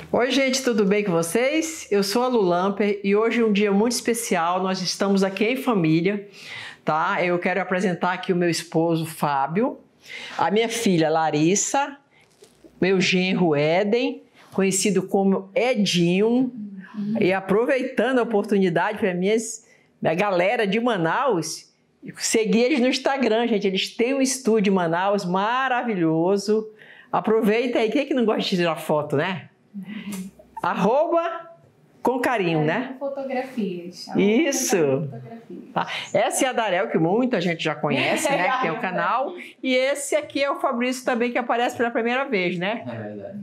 Oi, gente, tudo bem com vocês? Eu sou a Lu Lamper e hoje é um dia muito especial. Nós estamos aqui em família, tá? Eu quero apresentar aqui o meu esposo Fábio, a minha filha Larissa, meu genro Éden, conhecido como Edinho, e aproveitando a oportunidade para minha galera de Manaus, seguir eles no Instagram, gente. Eles têm um estúdio em Manaus maravilhoso. Aproveita aí, quem é que não gosta de tirar foto, né? Arroba com carinho, né? Fotografias. Isso. Fotografias. Tá. Essa é a Darel, que muita gente já conhece, né? Que tem o canal. E esse aqui é o Fabrício também, que aparece pela primeira vez, né? É verdade.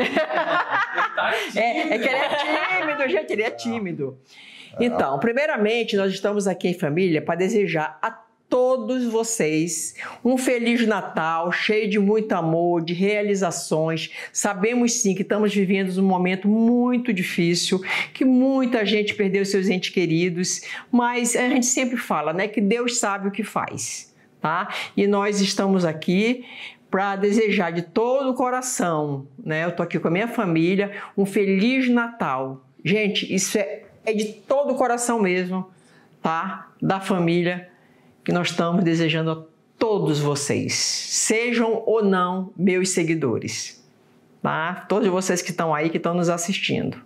É que ele é tímido, gente, ele é tímido. Então, primeiramente, nós estamos aqui em família para desejar a todos vocês um Feliz Natal, cheio de muito amor, de realizações. Sabemos sim que estamos vivendo um momento muito difícil, que muita gente perdeu seus entes queridos, mas a gente sempre fala, né, que Deus sabe o que faz, tá? E nós estamos aqui para desejar de todo o coração, né? Eu tô aqui com a minha família, um Feliz Natal. Gente, isso é de todo o coração mesmo, tá? Da família, que nós estamos desejando a todos vocês, sejam ou não meus seguidores, tá? Todos vocês que estão aí, que estão nos assistindo.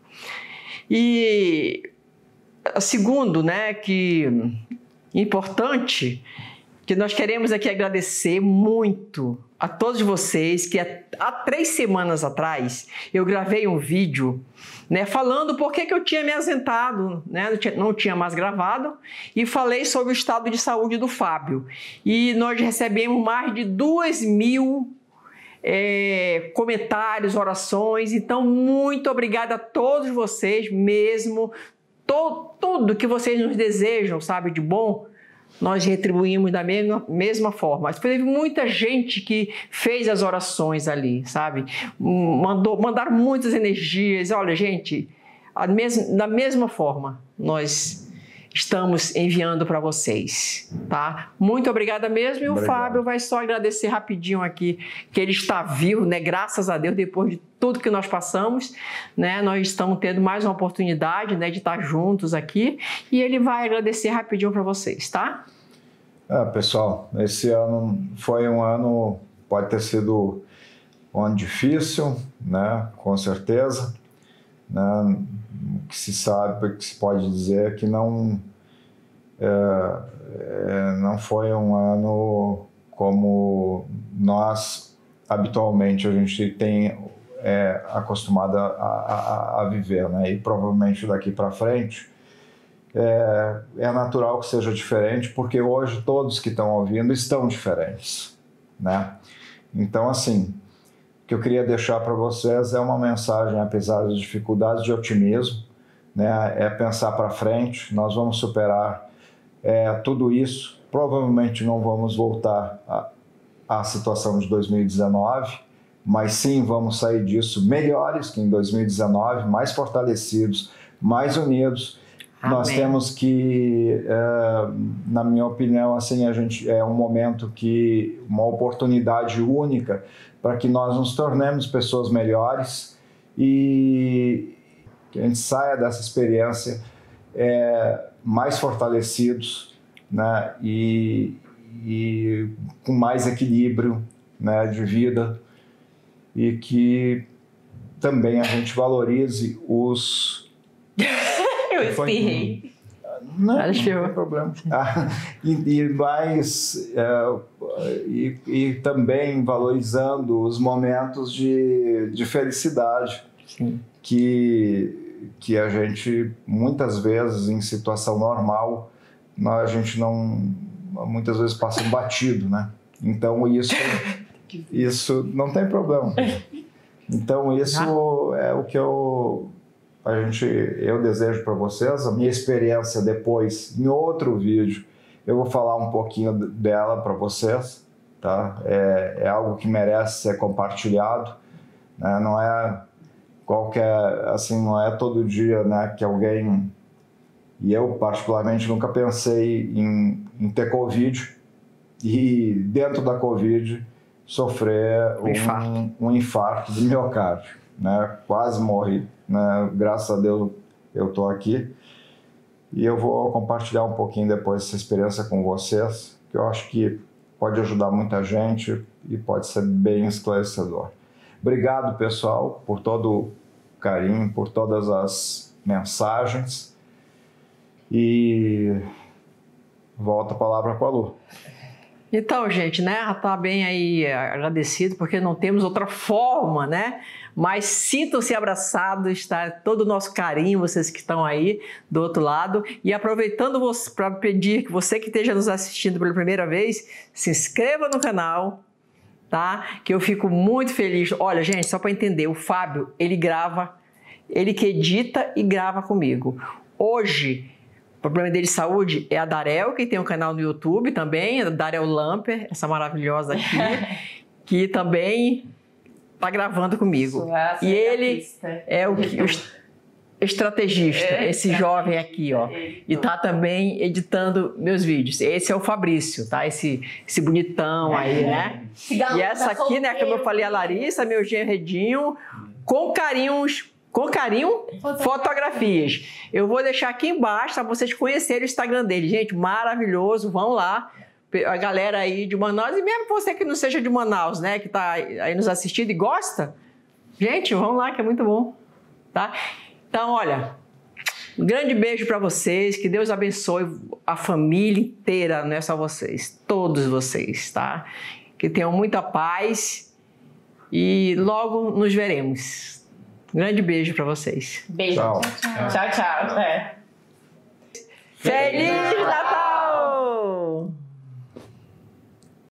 E segundo, né, que importante, que nós queremos aqui agradecer muito a todos vocês, que há 3 semanas atrás eu gravei um vídeo, né, falando por que eu tinha me ausentado, né, não tinha mais gravado, e falei sobre o estado de saúde do Fábio. E nós recebemos mais de 2.000 comentários, orações. Então, muito obrigada a todos vocês mesmo, tudo que vocês nos desejam, sabe, de bom, nós retribuímos da mesma forma. Mas teve muita gente que fez as orações ali, sabe? Mandaram muitas energias. Olha, gente, da mesma forma, nós estamos enviando para vocês, tá? Muito obrigada mesmo. E o Fábio vai só agradecer rapidinho aqui, que ele está vivo, né? Graças a Deus, depois de tudo que nós passamos, né? Nós estamos tendo mais uma oportunidade, né, de estar juntos aqui. E ele vai agradecer rapidinho para vocês, tá? Pessoal, esse ano foi um ano, pode ter sido um ano difícil, né? Com certeza, né? O que se sabe, o que se pode dizer é que não foi um ano como nós habitualmente a gente tem acostumado a viver, né? E provavelmente daqui para frente é natural que seja diferente, porque hoje todos que estão ouvindo estão diferentes, né? Então, assim, o que eu queria deixar para vocês é uma mensagem, apesar das dificuldades, de otimismo, né? É pensar para frente, nós vamos superar tudo isso. Provavelmente não vamos voltar à situação de 2019, mas sim vamos sair disso melhores que em 2019, mais fortalecidos, mais unidos. Amém. Nós temos que, na minha opinião, assim, a gente um momento uma oportunidade única para que nós nos tornemos pessoas melhores e que a gente saia dessa experiência mais fortalecidos, né, e com mais equilíbrio, né, de vida, e que também a gente valorize os... Eu espirrei. Não tem problema. E também valorizando os momentos de felicidade. Sim. Que a gente, muitas vezes, em situação normal, a gente muitas vezes passa batido, né? Então, isso não tem problema. Então, isso é o que eu desejo para vocês. A minha experiência depois, em outro vídeo, eu vou falar um pouquinho dela para vocês, tá? É algo que merece ser compartilhado, né? Não é não é todo dia, né, que alguém, e eu particularmente nunca pensei em ter Covid e dentro da Covid sofrer um infarto do miocárdio. né? Quase morri, né? Graças a Deus eu estou aqui. E eu vou compartilhar um pouquinho depois essa experiência com vocês, que eu acho que pode ajudar muita gente e pode ser bem esclarecedor. Obrigado, pessoal, por todo o carinho, por todas as mensagens. E volto a palavra com a Lu. Então, gente, né, tá bem aí agradecido, porque não temos outra forma, né? Mas sintam-se abraçados, está todo o nosso carinho, vocês que estão aí do outro lado. E aproveitando para pedir que você que esteja nos assistindo pela primeira vez, se inscreva no canal, tá? Que eu fico muito feliz. Olha, gente, só para entender, o Fábio, ele grava, ele que edita e grava comigo. Hoje, o problema dele de saúde é a Darel, que tem um canal no YouTube também, a Darel Lamper, essa maravilhosa aqui, que também está gravando comigo. E ele é o estrategista, esse jovem aqui, ó. E está também editando meus vídeos. Esse é o Fabrício, tá? Esse bonitão aí, né? E essa aqui, né, como eu falei, a Larissa, meu genredinho, com carinho, fotografias. Eu vou deixar aqui embaixo para vocês conhecerem o Instagram dele. Gente, maravilhoso, vão lá. A galera aí de Manaus, e mesmo você que não seja de Manaus, né, que tá aí nos assistindo e gosta, gente, vão lá que é muito bom, tá? Então, olha, um grande beijo para vocês, que Deus abençoe a família inteira, não é só vocês, todos vocês, tá? Que tenham muita paz e logo nos veremos. Um grande beijo para vocês. Beijo. Tchau. Tchau, tchau. Feliz Natal!